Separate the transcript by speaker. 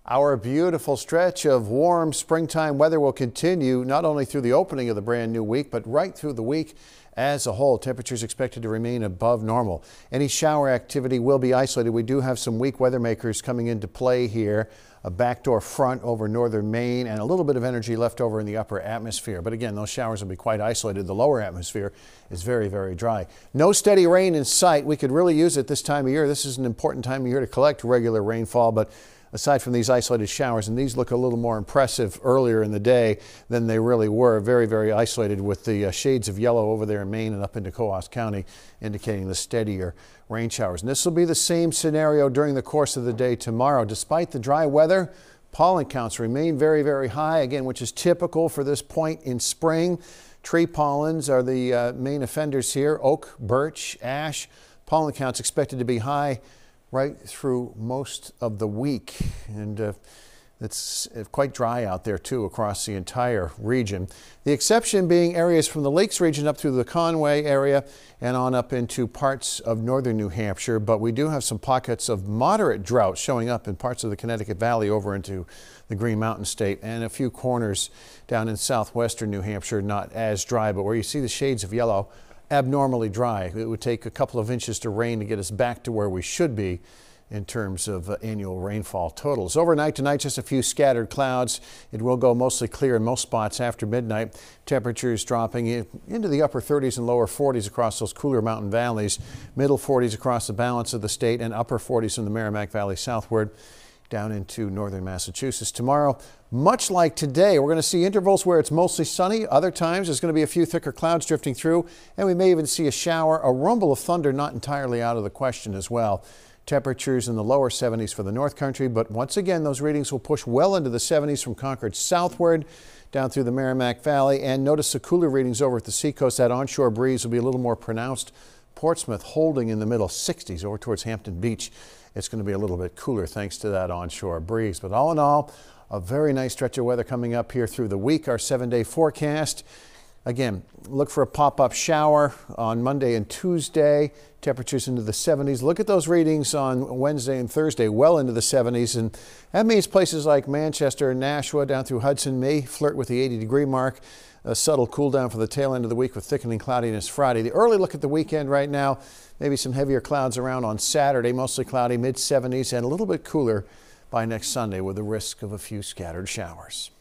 Speaker 1: Our beautiful stretch of warm springtime weather will continue not only through the opening of the brand new week, but right through the week as a whole. Temperatures expected to remain above normal. Any shower activity will be isolated. We do have some weak weather makers coming into play here. A backdoor front over northern Maine and a little bit of energy left over in the upper atmosphere. But again, those showers will be quite isolated. The lower atmosphere is very, very dry. No steady rain in sight. We could really use it this time of year. This is an important time of year to collect regular rainfall, but aside from these isolated showers, and these look a little more impressive earlier in the day than they really were, very, very isolated with the shades of yellow over there in Maine and up into Coos County, indicating the steadier rain showers. And this will be the same scenario during the course of the day tomorrow. Despite the dry weather, pollen counts remain very, very high, again, which is typical for this point in spring. Tree pollens are the main offenders here: oak, birch, ash. Pollen counts expected to be high right through most of the week, and it's quite dry out there too across the entire region. The exception being areas from the Lakes region up through the Conway area and on up into parts of northern New Hampshire, but we do have some pockets of moderate drought showing up in parts of the Connecticut Valley over into the Green Mountain State, and a few corners down in southwestern New Hampshire not as dry, but where you see the shades of yellow, abnormally dry. It would take a couple of inches to rain to get us back to where we should be in terms of annual rainfall totals. Overnight tonight, just a few scattered clouds. It will go mostly clear in most spots after midnight. Temperatures dropping into the upper 30s and lower 40s across those cooler mountain valleys, middle 40s across the balance of the state, and upper 40s in the Merrimack Valley southward down into northern Massachusetts. Tomorrow, much like today, we're going to see intervals where it's mostly sunny. Other times there's going to be a few thicker clouds drifting through, and we may even see a shower. A rumble of thunder not entirely out of the question as well. Temperatures in the lower 70s for the North Country, but once again those readings will push well into the 70s from Concord southward down through the Merrimack Valley. And notice the cooler readings over at the seacoast. That onshore breeze will be a little more pronounced. Portsmouth holding in the middle 60s over towards Hampton Beach. It's going to be a little bit cooler thanks to that onshore breeze. But all in all, a very nice stretch of weather coming up here through the week. Our 7-day forecast. Again, look for a pop-up shower on Monday and Tuesday. Temperatures into the 70s. Look at those readings on Wednesday and Thursday, well into the 70s. And that means places like Manchester and Nashua down through Hudson may flirt with the 80-degree mark. A subtle cool down for the tail end of the week with thickening cloudiness Friday. The early look at the weekend right now, maybe some heavier clouds around on Saturday, mostly cloudy, mid-70s, and a little bit cooler by next Sunday with the risk of a few scattered showers.